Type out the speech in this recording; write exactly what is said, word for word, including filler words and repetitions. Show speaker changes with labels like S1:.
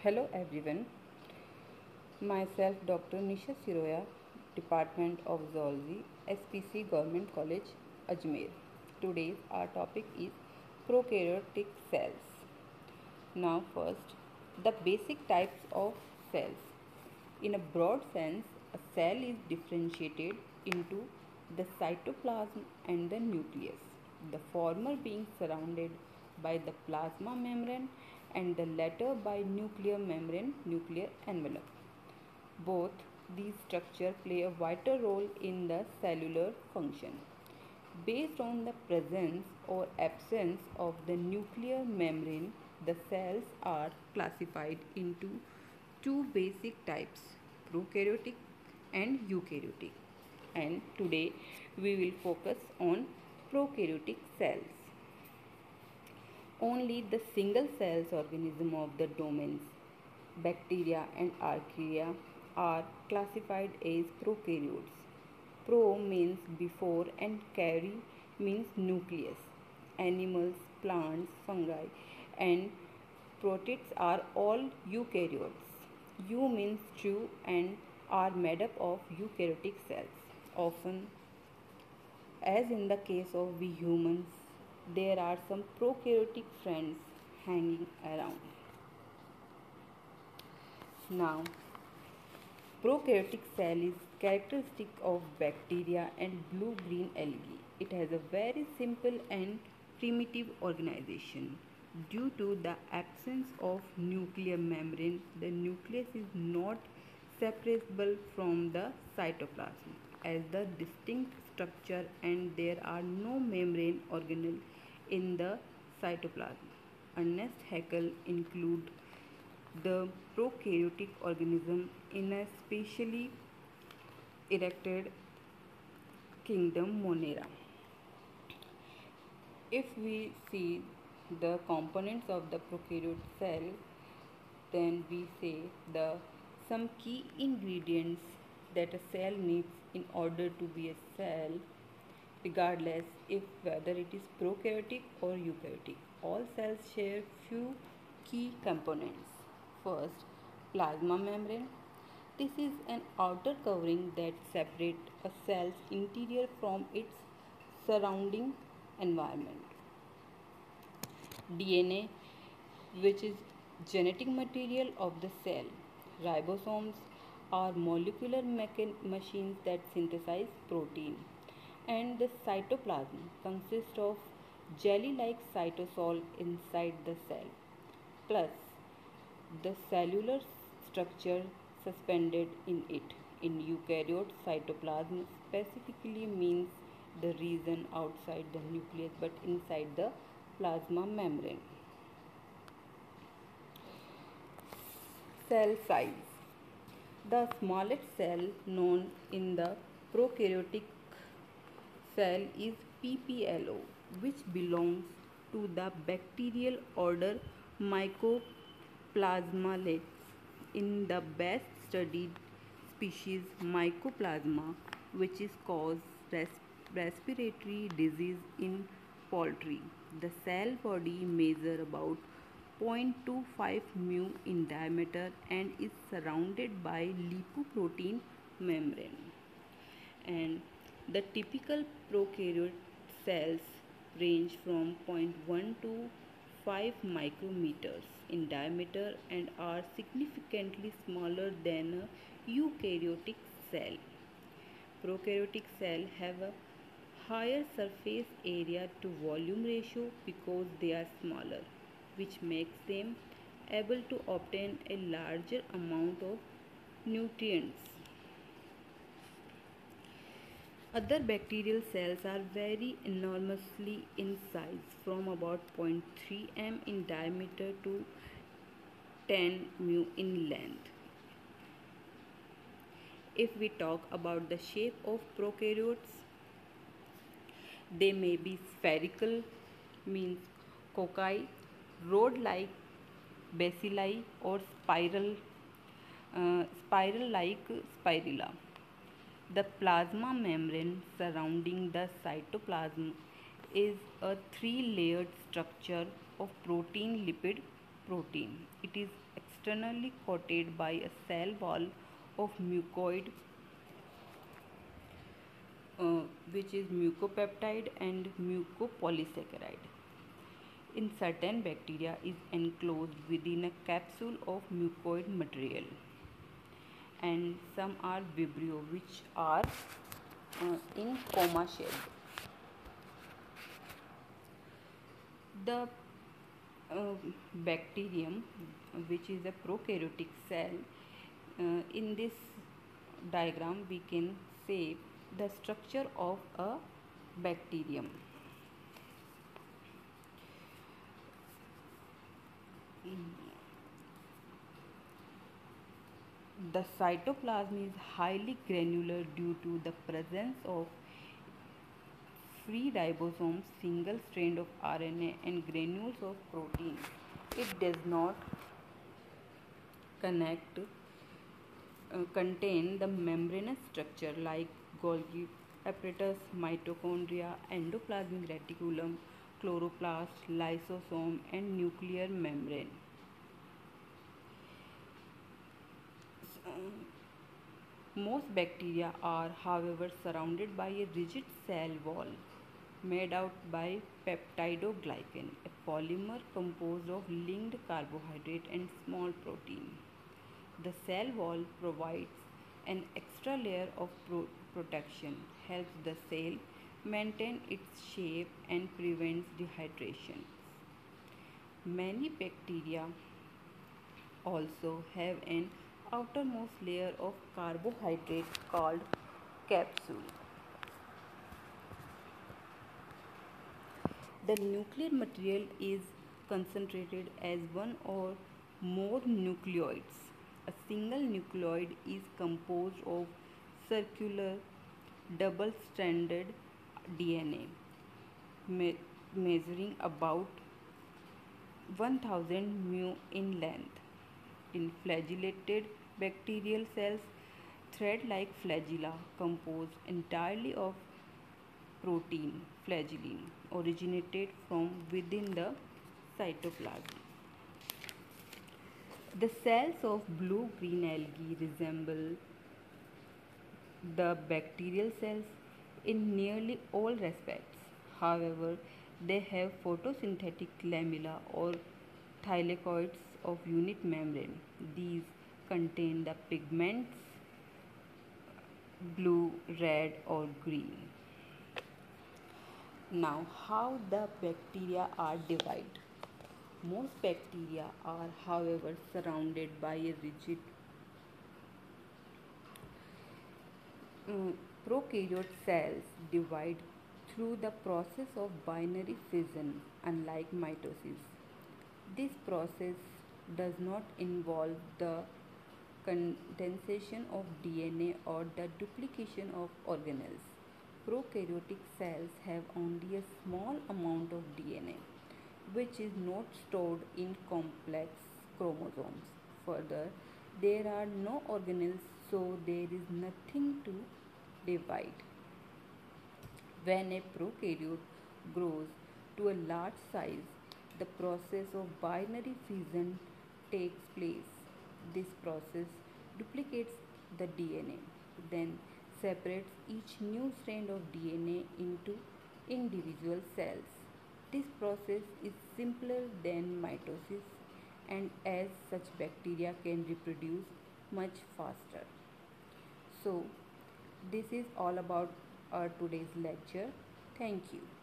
S1: Hello everyone, myself Doctor Nisha Siroya, Department of Zoology, S P C Government College, Ajmer. Today's our topic is prokaryotic cells. Now first, the basic types of cells. In a broad sense, a cell is differentiated into the cytoplasm and the nucleus, the former being surrounded by the plasma membrane and the latter by nuclear membrane nuclear envelope. Both these structures play a vital role in the cellular function. Based on the presence or absence of the nuclear membrane, the cells are classified into two basic types, prokaryotic and eukaryotic. And today we will focus on prokaryotic cells. Only the single cells organism of the domains, bacteria and archaea, are classified as prokaryotes. Pro means before and kary means nucleus. Animals, plants, fungi and protists are all eukaryotes. Eu means true and are made up of eukaryotic cells. Often, as in the case of we humans, there are some prokaryotic friends hanging around. Now, prokaryotic cell is characteristic of bacteria and blue-green algae. It has a very simple and primitive organization. Due to the absence of nuclear membrane, the nucleus is not separable from the cytoplasm as the distinct structure, and there are no membrane organelle in the cytoplasm. Ernest Haeckel include the prokaryotic organism in a specially erected kingdom Monera. If we see the components of the prokaryote cell, then we say the some key ingredients that a cell needs in order to be a cell, regardless if whether it is prokaryotic or eukaryotic. All cells share few key components. First, plasma membrane. This is an outer covering that separates a cell's interior from its surrounding environment. D N A, which is genetic material of the cell. Ribosomes are molecular mechan- machines that synthesize protein. And the cytoplasm consists of jelly-like cytosol inside the cell, plus the cellular structure suspended in it. In eukaryote, cytoplasm specifically means the region outside the nucleus but inside the plasma membrane. Cell size. The smallest cell known in the prokaryotic cell is P P L O, which belongs to the bacterial order Mycoplasmalates. In the best studied species Mycoplasma, which is cause res- respiratory disease in poultry, the cell body measures about zero point two five mu in diameter and is surrounded by lipoprotein membrane. And the typical prokaryote cells range from zero point one to five micrometers in diameter and are significantly smaller than a eukaryotic cell. Prokaryotic cells have a higher surface area to volume ratio because they are smaller, which makes them able to obtain a larger amount of nutrients. Other bacterial cells are very enormously in size, from about zero point three millimeters in diameter to ten mu in length. If we talk about the shape of prokaryotes, they may be spherical, means cocci, rod-like bacilli, or spiral, uh, spiral-like spirilla. The plasma membrane surrounding the cytoplasm is a three-layered structure of protein, lipid, protein. It is externally coated by a cell wall of mucoid, uh, which is mucopeptide and mucopolysaccharide. In certain bacteria is enclosed within a capsule of mucoid material, and some are vibrio, which are uh, in coma shell. The uh, bacterium, which is a prokaryotic cell, uh, in this diagram we can say the structure of a bacterium. The cytoplasm is highly granular due to the presence of free ribosomes, single strand of R N A, and granules of protein. It does not connect, uh, contain the membranous structure like Golgi apparatus, mitochondria, endoplasmic reticulum, chloroplast, lysosome, and nuclear membrane. Most bacteria are, however, surrounded by a rigid cell wall made out by peptidoglycan, a polymer composed of linked carbohydrate and small protein. The cell wall provides an extra layer of pro- protection, helps the cell maintain its shape, and prevents dehydration. Many bacteria also have an outermost layer of carbohydrate called capsule. The nuclear material is concentrated as one or more nucleoids. A single nucleoid is composed of circular double stranded D N A me- measuring about one thousand mu in length. In flagellated bacterial cells, thread like flagella composed entirely of protein flagellin originated from within the cytoplasm. The cells of blue green algae resemble the bacterial cells in nearly all respects. However, they have photosynthetic lamella or thylakoids of unit membrane. These contain the pigments blue, red, or green. Now, how the bacteria are divided? Most bacteria are, however, surrounded by a rigid um, prokaryote cells divide through the process of binary fission, unlike mitosis. This process does not involve the condensation of D N A or the duplication of organelles. Prokaryotic cells have only a small amount of D N A, which is not stored in complex chromosomes. Further, there are no organelles, so there is nothing to divide. When a prokaryote grows to a large size, the process of binary fission takes place. This process duplicates the D N A, then separates each new strand of D N A into individual cells. This process is simpler than mitosis, and as such, bacteria can reproduce much faster. So, this is all about our today's lecture. Thank you.